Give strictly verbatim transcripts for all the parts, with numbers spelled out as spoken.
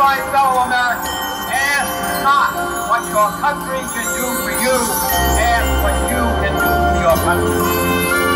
my fellow Americans, ask not what your country can do for you, ask what you can do for your country.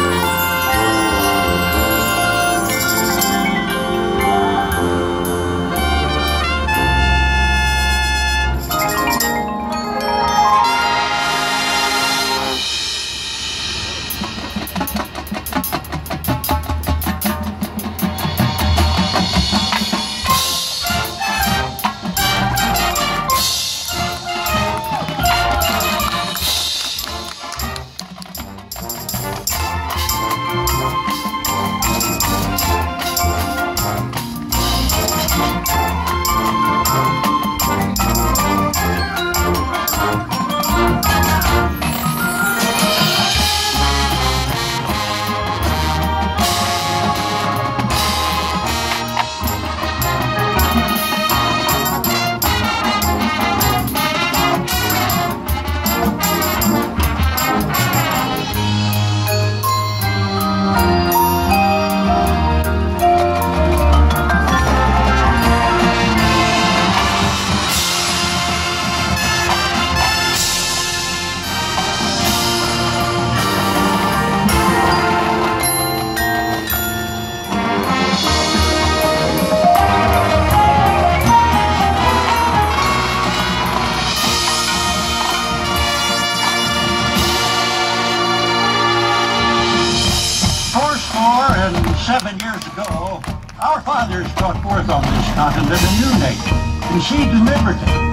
Seven years ago, our fathers brought forth on this continent a new nation, conceived in liberty.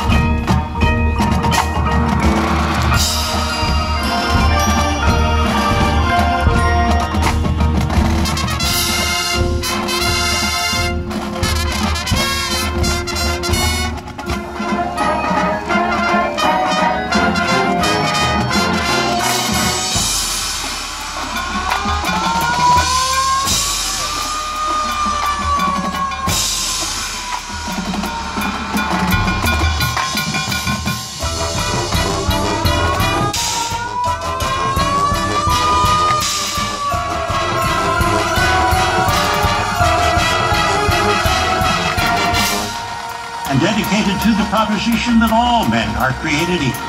And dedicated to the proposition that all men are created equal.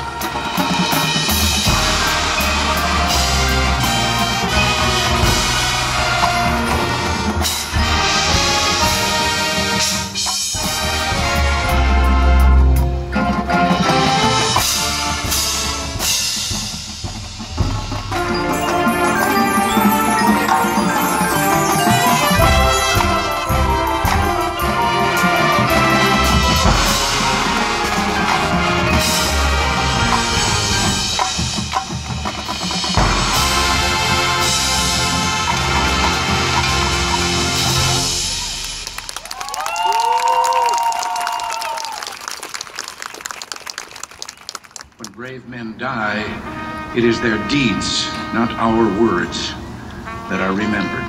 When brave men die, it is their deeds, not our words, that are remembered.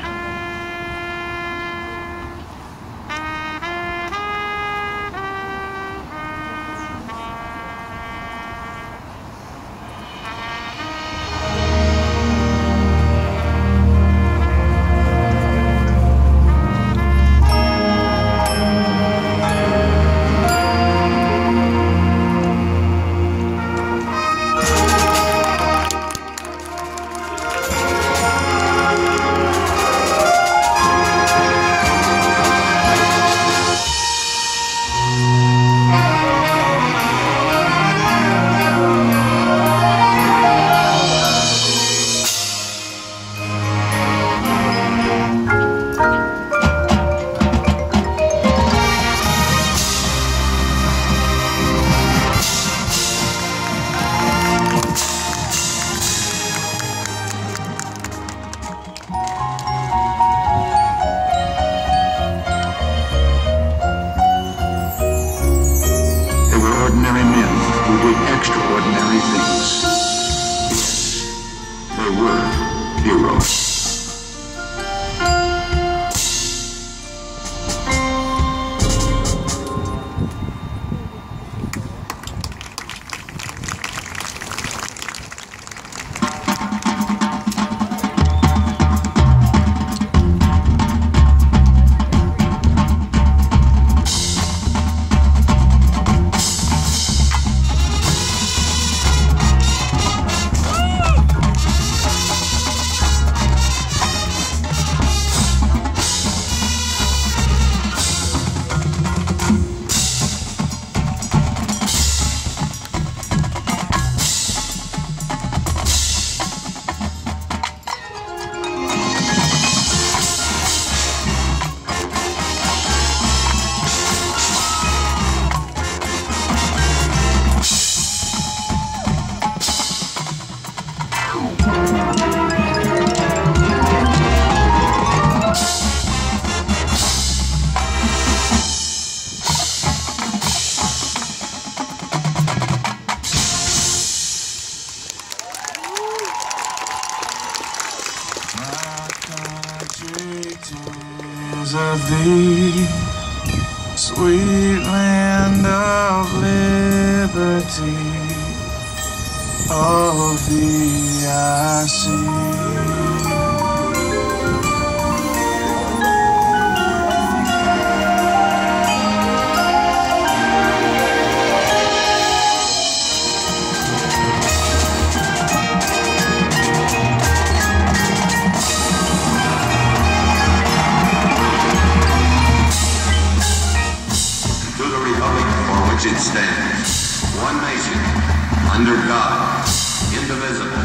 country, 'tis of thee, sweet land of liberty, of thee I sing. It stands, one nation, under God, indivisible,